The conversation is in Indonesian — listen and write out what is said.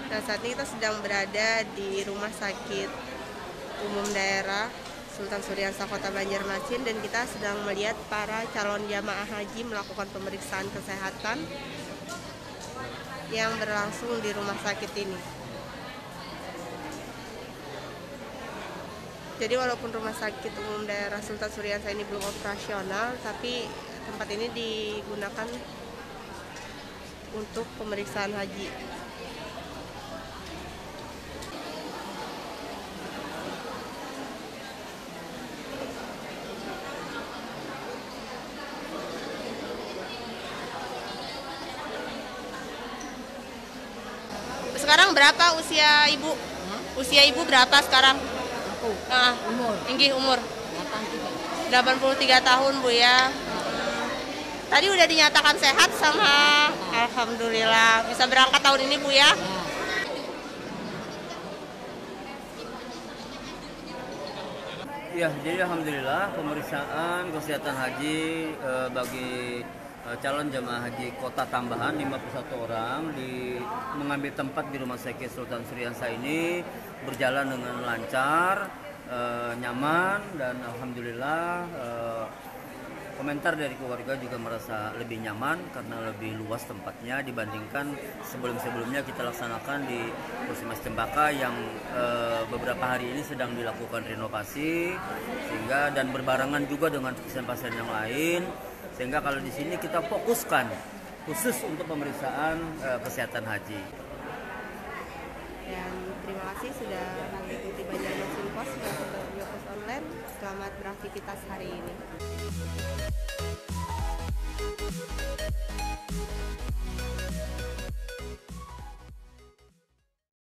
Nah, saat ini kita sedang berada di Rumah Sakit Umum Daerah Sultan Syariansyah Kota Banjarmasin dan kita sedang melihat para calon jamaah haji melakukan pemeriksaan kesehatan yang berlangsung di rumah sakit ini. Jadi walaupun Rumah Sakit Umum Daerah Sultan Syariansyah ini belum operasional, tapi tempat ini digunakan untuk pemeriksaan haji. Sekarang berapa usia ibu? Usia ibu berapa sekarang? Aku umur Umur 83. 83 tahun Bu ya. Tadi udah dinyatakan sehat sama Alhamdulillah. Bisa berangkat tahun ini Bu ya. Ya, jadi alhamdulillah pemeriksaan kesehatan haji bagi calon jamaah haji kota tambahan 51 orang mengambil tempat di Rumah Sakit Sultan Syariansyah ini berjalan dengan lancar, nyaman, dan alhamdulillah komentar dari keluarga juga merasa lebih nyaman karena lebih luas tempatnya dibandingkan sebelum-sebelumnya kita laksanakan di Puskesmas Cempaka yang beberapa hari ini sedang dilakukan renovasi sehingga dan berbarengan juga dengan pasien-pasien yang lain, sehingga kalau di sini kita fokuskan khusus untuk pemeriksaan kesehatan haji. Dan terima kasih sudah mengikuti Banjarmasin Post, Pos online. Selamat beraktivitas hari ini.